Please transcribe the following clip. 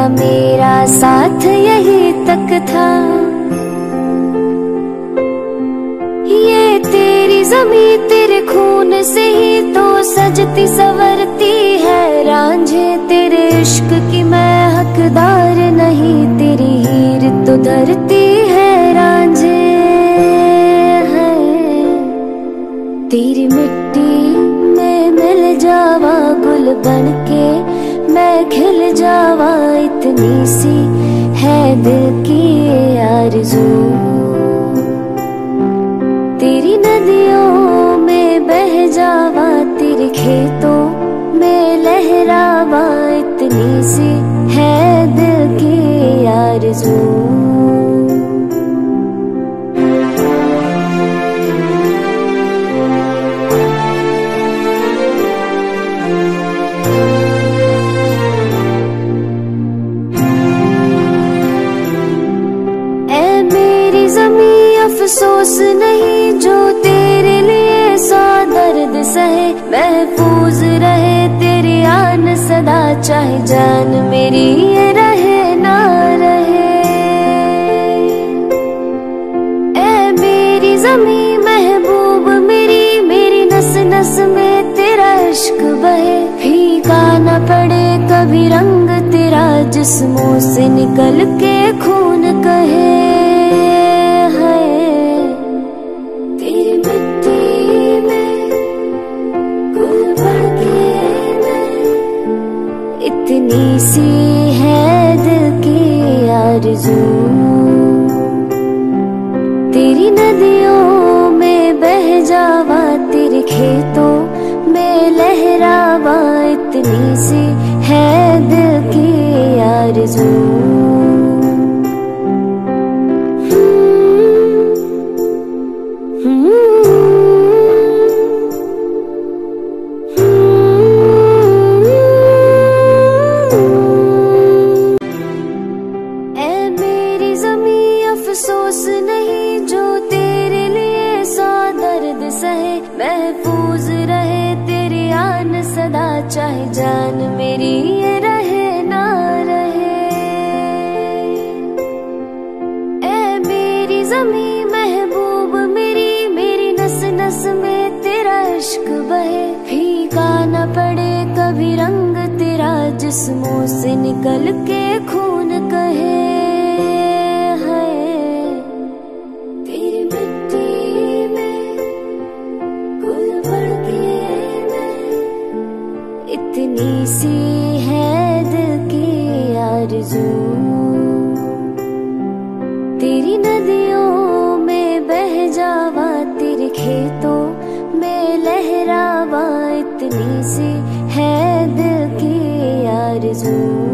तेरा मेरा साथ यही तक था। ये तेरी ज़मीं तेरे खून से ही तो सजती संवरती है रांझे। तेरे इश्क की मैं हकदार नहीं, तेरी हीर तो धरती है रांझे। तेरी मिट्टी में मिल जावा गुल बनके मैं खिल जावा, इतनी सी है दिल की ये आरज़ू। तेरी नदियों में बह जावा, तेरे खेतों में लहरावा, इतनी सी है दिल की ये आरज़ू। अफसोस नहीं जो तेरे लिए सौ दर्द सहे, महफूज रहे तेरी आन सदा, चाहे जान मेरी ये रहे ना रहे। ऐ मेरी ज़मीं महबूब मेरी, मेरी नस नस में तेरा इश्क बहे। फीका न पड़े कभी रंग तेरा, जिस्मों से निकल के खून कहे। इतनी सी है दिल की आरज़ू। तेरी नदियों में बह जावा, तेरे खेतों में लहरावा, इतनी सी है दिल की आरज़ू। अफसोस नहीं जो तेरे लिए सौ दर्द सहे, महफूज रहे तेरी आन सदा, चाहे जान मेरी ये रहे ना रहे। ऐ मेरी ज़मीं महबूब मेरी, मेरी नस नस में तेरा इश्क बहे। फीका न पड़े कभी रंग तेरा, जिस्मों से निकल के खून कहे। इतनी सी है दिल की आरज़ू। तेरी नदियों में बह जावा, तेरे खेतों में लहरावा, इतनी सी है दिल की आरज़ू।